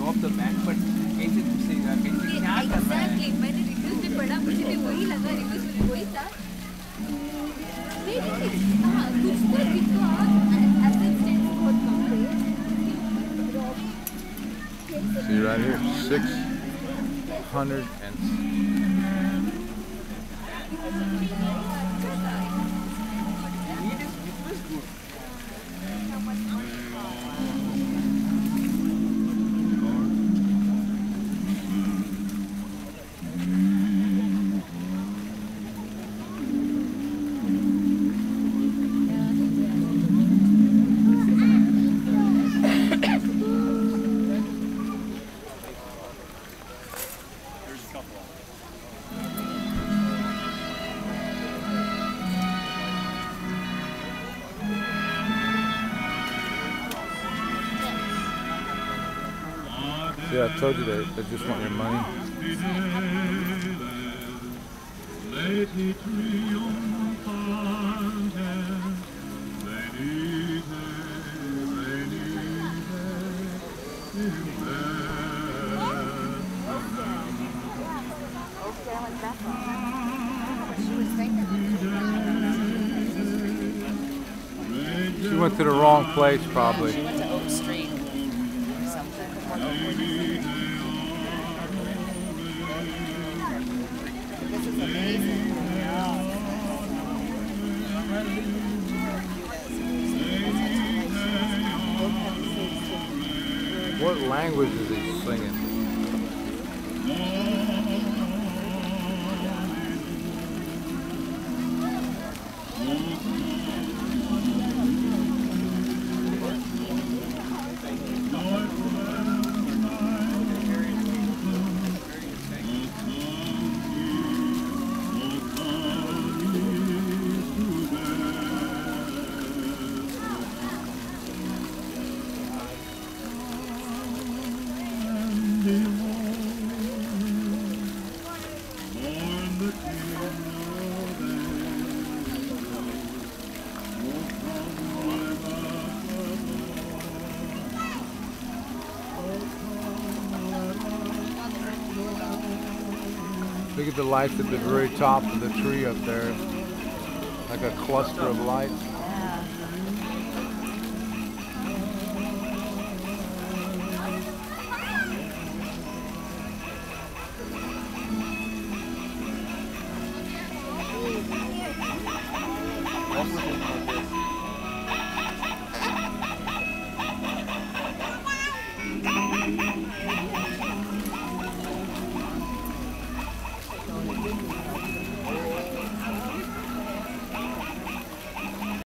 off the back, but कैसे घुसेगा कैसे क्या करना है? Exactly. मैंने रिव्यूज भी पढ़ा, मुझे भी वही लगा, रिव्यूज में वही था. हाँ, कुछ तो दिखा, assistant बहुत कम थे. See right here, 600 and yeah, I told you they just want your money. She went to the wrong place, probably. She went to Oak Street or something. This is amazing. What language is he singing? Look at the lights at the very top of the tree up there, like a cluster of lights.